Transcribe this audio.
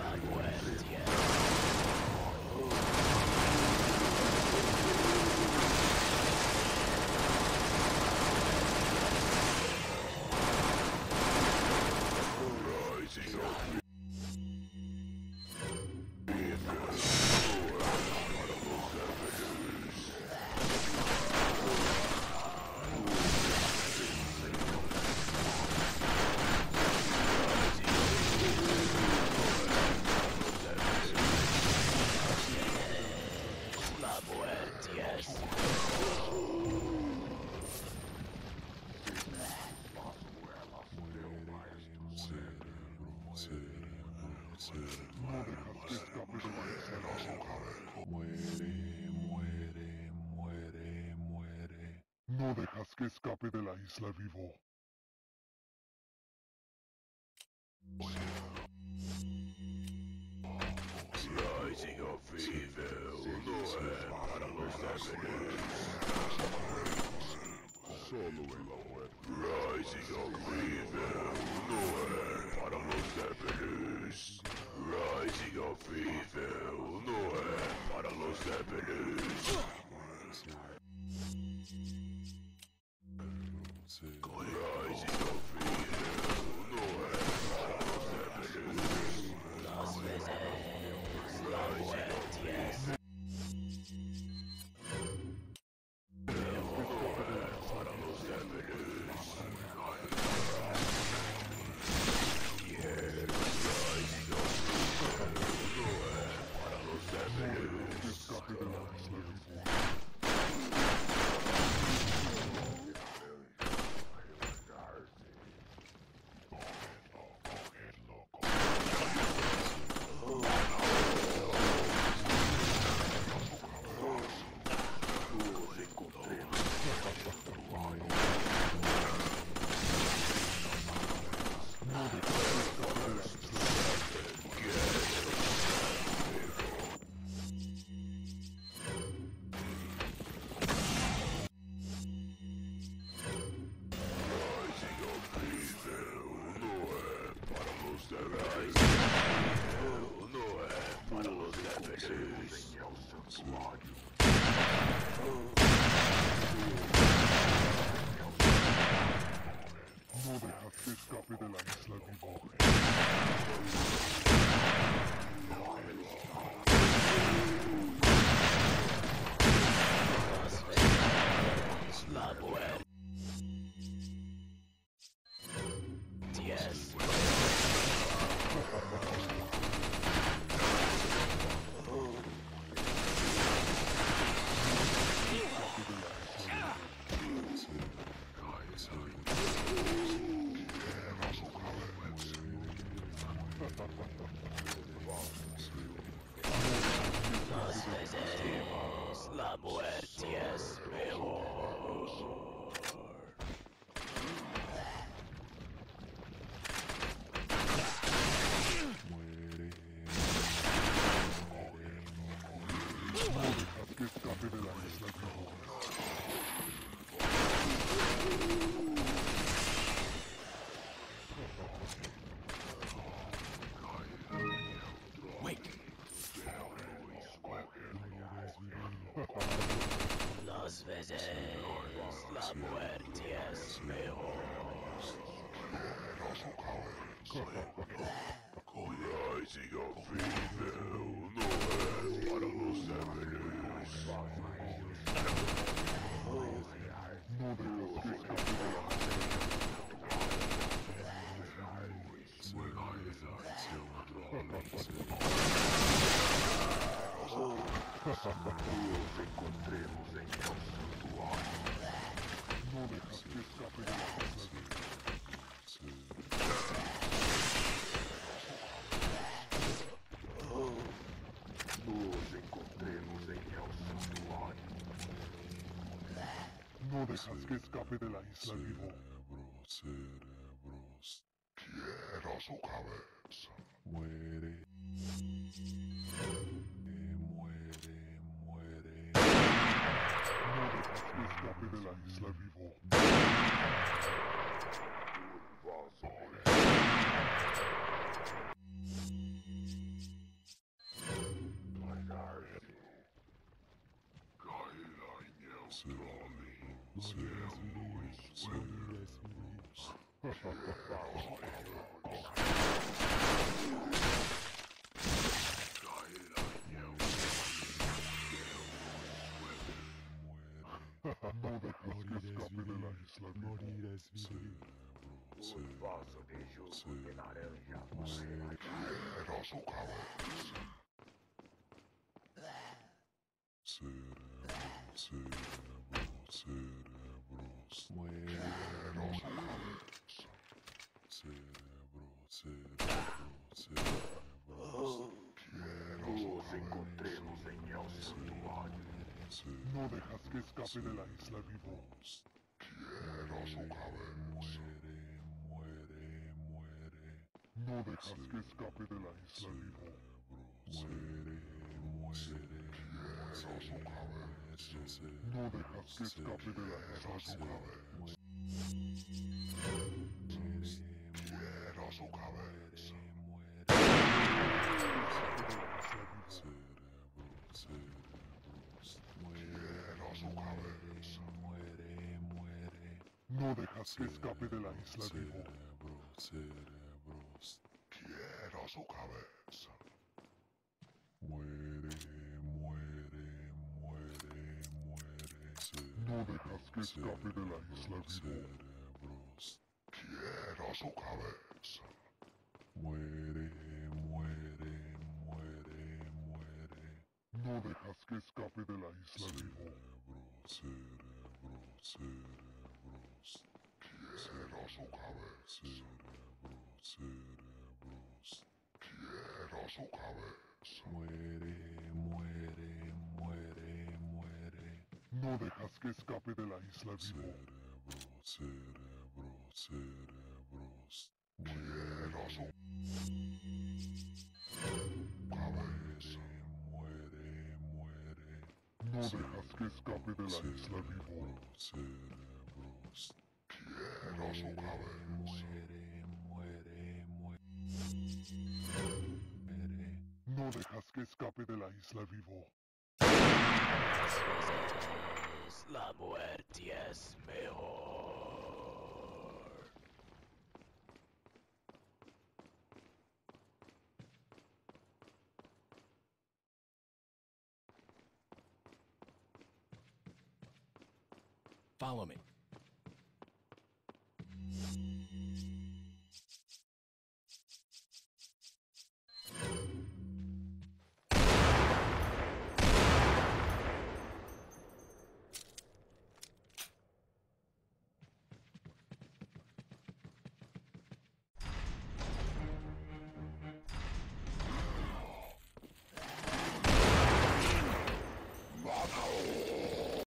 No dejas que escape de la isla vivo. Rising of Evil no es para los débiles. Solo en la muerte. Rising of Evil no es para los débiles. Rising of Evil no es para los débiles. Rising of Evil no es para los débiles. Las veces la muerte es Para los débiles. Para los débiles. Escape de la isla vivo. No dejas que escape de la isla vivo. la muerte es las veces la muerte es mejor. No dejas que escape de la isla vivo. Las veces la muerte es mejor. Rising of Evil no es para los débiles. No dejas que escape de la No dejas que escape de la isla vivo. No dejas que escape de la isla vivo. Cerebros, Quiero su cabeza. muere. Muere, muere. No dejas que escape de la isla vivo. No dejas que escape de la isla vivo. Un vaso de jugo de naranja muere. Quiero su cabeza. Nos encontremos en el santuario. No dejas que escape de la isla vivo. Quiero su cabeza. No dejas que escape de la isla vivo. Quiero su cabeza. No dejas que escape de la isla vivo. Quiero su cabeza. Quiero su cabeza. No dejas que escape de la isla vivo. Quiero su cabeza. No dejas que escape de la isla vivo. Quiero su cabeza. No dejas que escape de la isla vivo. Quiero su cabeza. Quiero su cabeza. No dejas que escape de la isla vivo. Quiero su cabeza. No dejas que escape de la isla vivo. Quiero su cabeza. No dejas que escape de la isla vivo. Más veces la muerte es mejor. Follow me.